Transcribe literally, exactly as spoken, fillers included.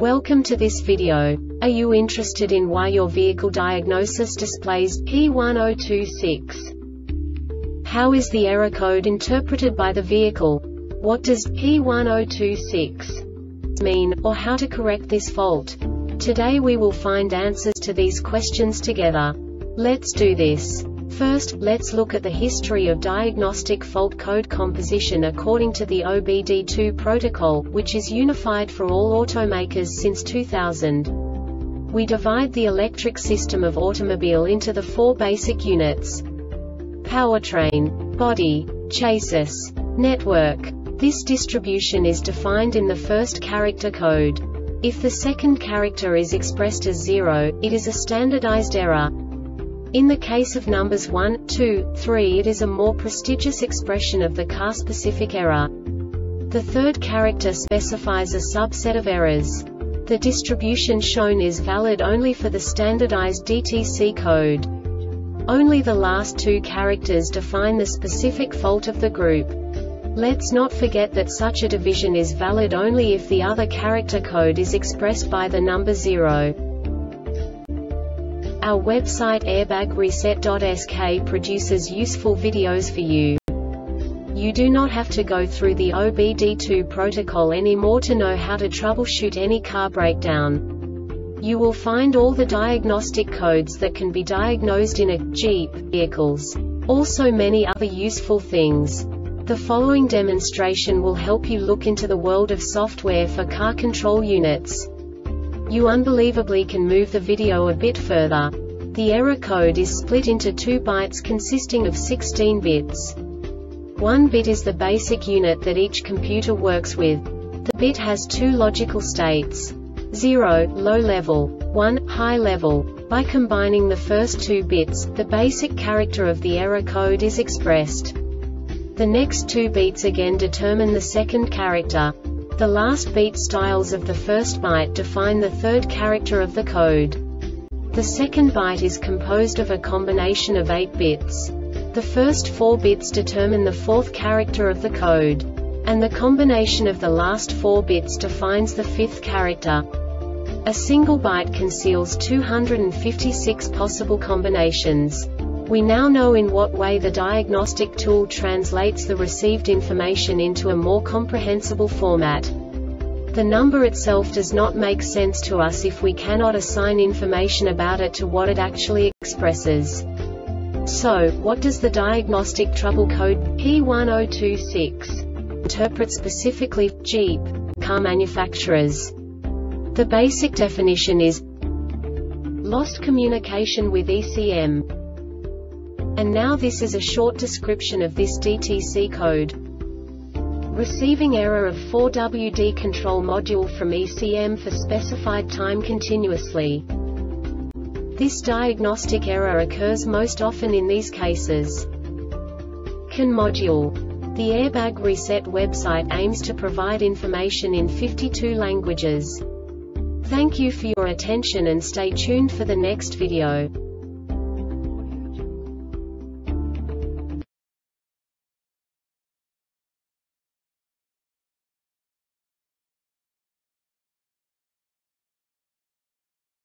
Welcome to this video. Are you interested in why your vehicle diagnosis displays P one zero two six? How is the error code interpreted by the vehicle? What does P one zero two six mean, or how to correct this fault? Today we will find answers to these questions together. Let's do this. First, let's look at the history of diagnostic fault code composition according to the O B D two protocol, which is unified for all automakers since two thousand. We divide the electric system of automobile into the four basic units: powertrain, body, chassis, network. This distribution is defined in the first character code. If the second character is expressed as zero, it is a standardized error. In the case of numbers one, two, three, it is a more prestigious expression of the car-specific error. The third character specifies a subset of errors. The distribution shown is valid only for the standardized D T C code. Only the last two characters define the specific fault of the group. Let's not forget that such a division is valid only if the other character code is expressed by the number zero. Our website airbag reset dot S K produces useful videos for you. You do not have to go through the O B D two protocol anymore to know how to troubleshoot any car breakdown. You will find all the diagnostic codes that can be diagnosed in a Jeep vehicles. Also many other useful things. The following demonstration will help you look into the world of software for car control units. You unbelievably can move the video a bit further. The error code is split into two bytes consisting of sixteen bits. One bit is the basic unit that each computer works with. The bit has two logical states: zero, low level, one, high level. By combining the first two bits, the basic character of the error code is expressed. The next two beats again determine the second character. The last beat styles of the first byte define the third character of the code. The second byte is composed of a combination of eight bits. The first four bits determine the fourth character of the code. And the combination of the last four bits defines the fifth character. A single byte conceals two hundred fifty-six possible combinations. We now know in what way the diagnostic tool translates the received information into a more comprehensible format. The number itself does not make sense to us if we cannot assign information about it to what it actually expresses. So, what does the diagnostic trouble code P one zero two six interpret specifically for Jeep car manufacturers? The basic definition is lost communication with E C M. And now this is a short description of this D T C code. Receiving error of four W D control module from E C M for specified time continuously. This diagnostic error occurs most often in these cases. C A N module. The Airbag Reset website aims to provide information in fifty-two languages. Thank you for your attention and stay tuned for the next video.